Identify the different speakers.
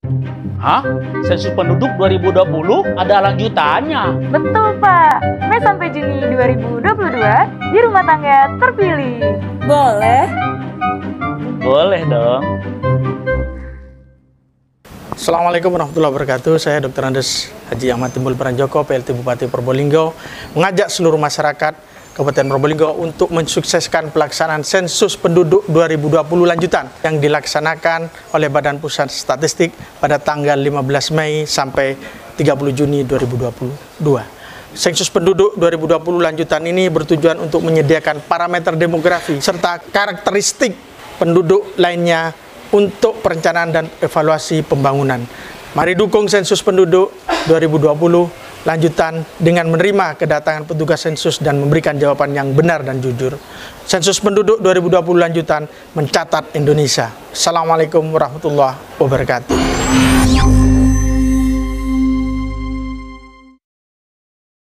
Speaker 1: Hah? Sensus penduduk 2020 ada lanjutannya?
Speaker 2: Betul, Pak. Mei sampai Juni 2022 di rumah tangga terpilih.
Speaker 3: Boleh?
Speaker 1: Boleh dong.
Speaker 4: Assalamualaikum warahmatullahi wabarakatuh. Saya Dr. Andes Haji Ahmad Timbul Pranjoko, PLT Bupati Probolinggo, mengajak seluruh masyarakat Kabupaten Probolinggo untuk mensukseskan pelaksanaan sensus penduduk 2020 lanjutan yang dilaksanakan oleh Badan Pusat Statistik pada tanggal 15 Mei sampai 30 Juni 2022. Sensus penduduk 2020 lanjutan ini bertujuan untuk menyediakan parameter demografi serta karakteristik penduduk lainnya untuk perencanaan dan evaluasi pembangunan. Mari dukung sensus penduduk 2020 lanjutan dengan menerima kedatangan petugas sensus dan memberikan jawaban yang benar dan jujur. Sensus penduduk 2020 lanjutan mencatat Indonesia. Assalamualaikum warahmatullahi wabarakatuh.